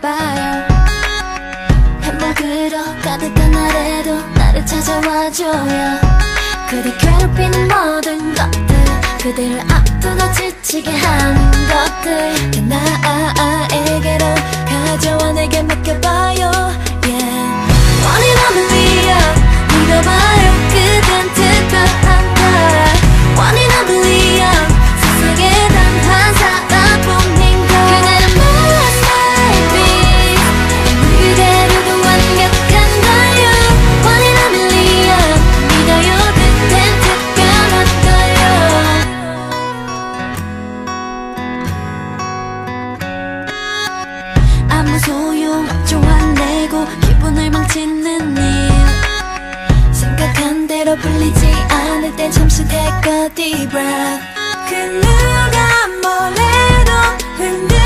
봐요. 행복으로 가득한 날에도 나를 찾아와줘요. 그대 괴롭히는 모든 것들, 그대를 앞두고 지치게 하는 것들 다 나에게로 가져와 내게 맡겨봐요. Yeah. One in a million 믿어봐요. 그댄 특별한 걸 One in a million 세상에 단 한 사람뿐인 걸 그대는 masterpiece 그대로도 완벽한 걸요. One in a million 믿어요. 그댄 특별한 걸요. 아무 소용없죠. 화내고 기분을 망치는 일 생각한 대로 풀리지 않을 땐 잠시 take a deep breath. 그 누가 뭐래도 흔들